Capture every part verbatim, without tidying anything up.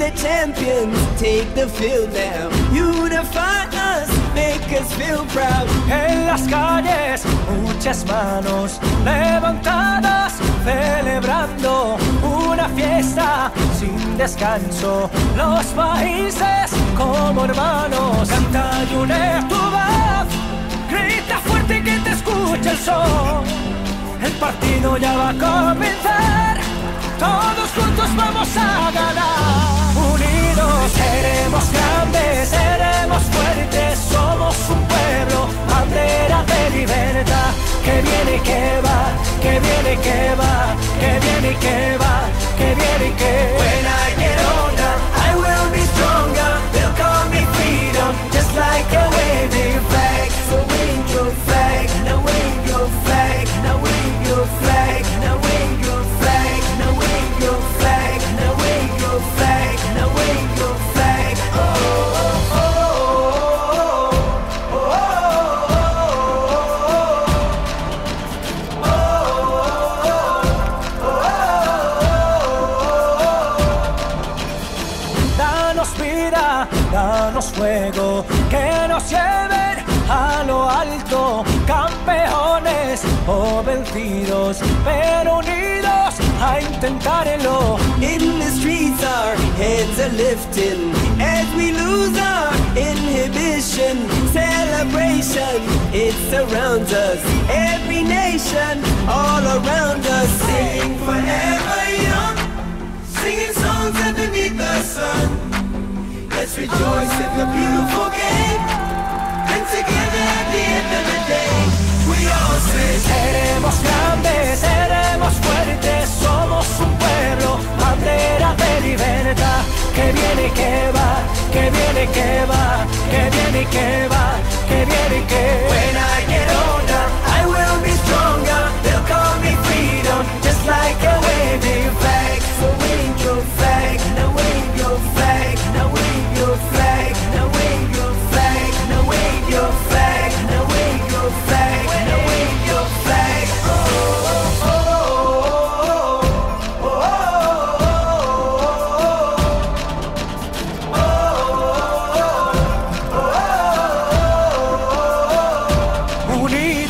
we're champions, take the field now. Unify us, make us feel proud. En las calles, muchas manos levantadas, celebrando una fiesta sin descanso. Los países como hermanos, canta y une tu voz, grita fuerte que te escuche el sol. El partido ya va a comenzar, todos juntos vamos a ganar. Unidos seremos grandes, seremos fuertes, somos un pueblo, bandera de libertad. Que viene y que va, que viene y que va, que viene y que va, que viene y que va. When I get older, I will be stronger. They'll call me freedom, just like a waving flag. So wave your flag, now wave your flag, now wave your flag, now wave your flag, now wave your flag, now wave your flag, now wave your flag. Oh, oh, oh, oh, oh, Danos vida, danos fuego, que nos lleven a lo alto, campeones o vencidos, pero unidos a intentarlo. In the streets our heads are lifting as we lose our inhibition. Celebration, it surrounds us. Every nation, all around us. Sing forever young, singing songs underneath the sun. Let's rejoice in the beautiful game, and together at the end of the day, we all say, seremos grandes, seremos fuertes, somos un pueblo, bandera de libertad. Que viene y que va, que viene y que va, que viene y que va, que viene y que va. When I get older, I will be stronger. They'll call me freedom, just like a waving flag. So wave your flag, now wave your flag, now wave your flag, now wave your flag, now wave your flag, now wave your flag, now wave your flag. Oh, oh, oh, oh, oh, oh, oh, oh, oh, oh. Unidos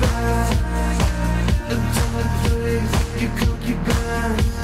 back until I play your cookie band.